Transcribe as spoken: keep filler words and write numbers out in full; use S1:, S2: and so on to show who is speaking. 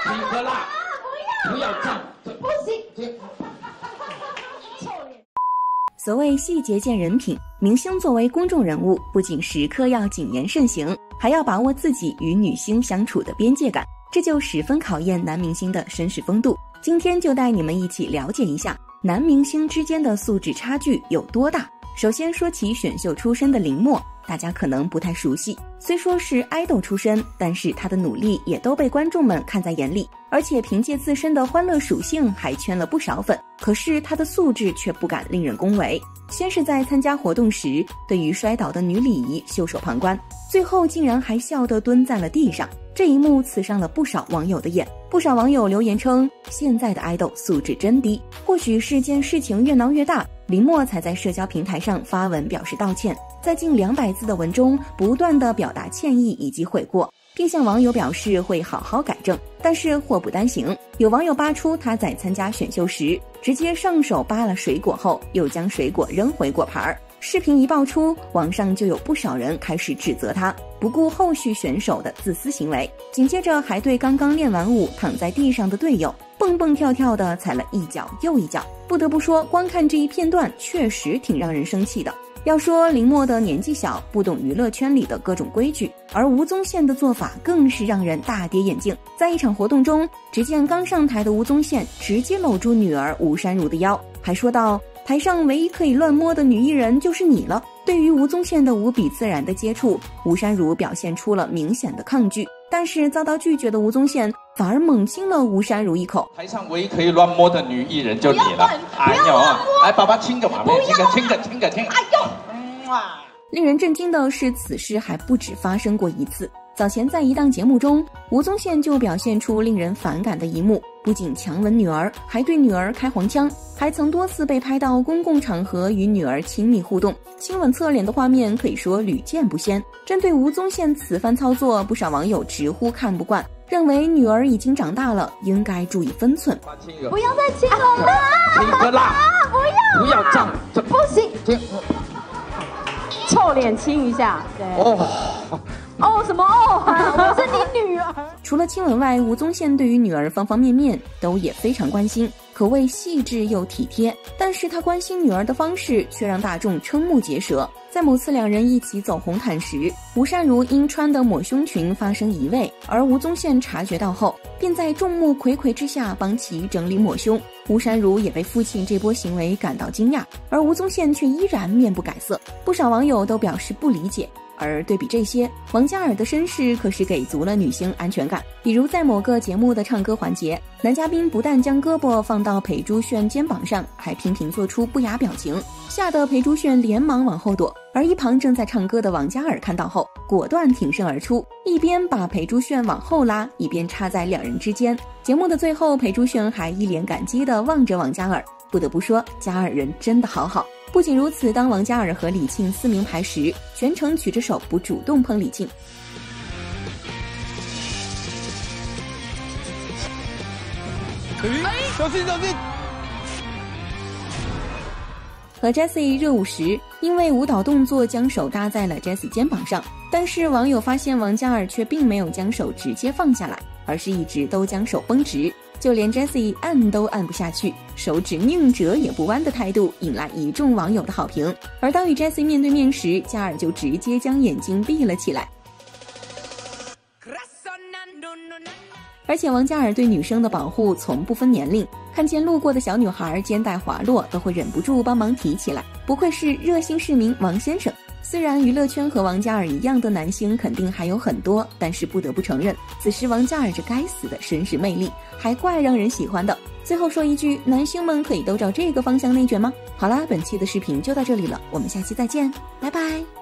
S1: 吃一颗辣，不要这样，
S2: 不行。
S3: 所谓细节见人品，明星作为公众人物，不仅时刻要谨言慎行，还要把握自己与女星相处的边界感，这就十分考验男明星的绅士风度。今天就带你们一起了解一下男明星之间的素质差距有多大。首先说起选秀出身的林默，大家可能不太熟悉，虽说是爱豆出身，但是他的努力也都被观众们看在眼里，而且凭借自身的欢乐属性还圈了不少粉，可是他的素质却不敢令人恭维。先是在参加活动时，对于摔倒的女礼仪袖手旁观，最后竟然还笑得蹲在了地上，这一幕刺伤了不少网友的眼。不少网友留言称，现在的爱豆素质真低。或许是件事情越闹越大，林默才在社交平台上发文表示道歉，在近两百字的文中不断地表达歉意以及悔过，并向网友表示会好好改正。但是祸不单行，有网友扒出他在参加选秀时直接上手扒了水果后又将水果扔回果盘，视频一爆出，网上就有不少人开始指责他不顾后续选手的自私行为，紧接着还对刚刚练完舞躺在地上的队友蹦蹦跳跳的踩了一脚又一脚。不得不说，光看这一片段确实挺让人生气的。要说林默的年纪小，不懂娱乐圈里的各种规矩，而吴宗宪的做法更是让人大跌眼镜。在一场活动中，只见刚上台的吴宗宪直接搂住女儿吴姗如的腰，还说道，台上唯一可以乱摸的女艺人就是你了。对于吴宗宪的无比自然的接触，吴姗如表现出了明显的抗拒，但是遭到拒绝的吴宗宪反而猛亲了吴姗如一口。
S1: 台上唯一可以乱摸的女艺人就你了，哎呦，来爸爸亲个嘛，亲个亲个亲个亲个，哎呦，嗯啊！
S3: 令人震惊的是，此事还不止发生过一次。早前在一档节目中，吴宗宪就表现出令人反感的一幕，不仅强吻女儿，还对女儿开黄腔，还曾多次被拍到公共场合与女儿亲密互动，亲吻侧脸的画面可以说屡见不鲜。针对吴宗宪此番操作，不少网友直呼看不惯，认为女儿已经长大了，应该注意分寸。
S2: 不要再亲了，
S1: 吃一颗辣，
S2: 不要，
S1: 不要这样，
S2: 不行，臭脸亲一下，对。
S1: 哦。
S2: 哦什么哦、啊？我是你女儿。
S3: 除了亲吻外，吴宗宪对于女儿方方面面都也非常关心，可谓细致又体贴。但是他关心女儿的方式却让大众瞠目结舌。在某次两人一起走红毯时，吴姗如因穿的抹胸裙发生移位，而吴宗宪察觉到后，便在众目睽睽之下帮其整理抹胸。吴姗如也被父亲这波行为感到惊讶，而吴宗宪却依然面不改色。不少网友都表示不理解。而对比这些，王嘉尔的绅士可是给足了女星安全感。比如在某个节目的唱歌环节，男嘉宾不但将胳膊放到裴珠炫肩膀上，还频频做出不雅表情，吓得裴珠炫连忙往后躲。而一旁正在唱歌的王嘉尔看到后，果断挺身而出，一边把裴珠炫往后拉，一边插在两人之间。节目的最后，裴珠炫还一脸感激地望着王嘉尔。不得不说，嘉尔人真的好好。不仅如此，当王嘉尔和李沁撕名牌时，全程举着手不主动碰李沁。
S1: 哎，小心小心！
S3: 和 Jessie 热舞时，因为舞蹈动作将手搭在了 Jessie 肩膀上，但是网友发现王嘉尔却并没有将手直接放下来，而是一直都将手绷直。就连 Jessie 按都按不下去，手指宁折也不弯的态度引来一众网友的好评。而当与 Jessie 面对面时，嘉尔就直接将眼睛闭了起来。而且王嘉尔对女生的保护从不分年龄，看见路过的小女孩肩带滑落，都会忍不住帮忙提起来。不愧是热心市民王先生。虽然娱乐圈和王嘉尔一样的男星肯定还有很多，但是不得不承认，此时王嘉尔这该死的绅士魅力还怪让人喜欢的。最后说一句，男星们可以都照这个方向内卷吗？好啦，本期的视频就到这里了，我们下期再见，拜拜。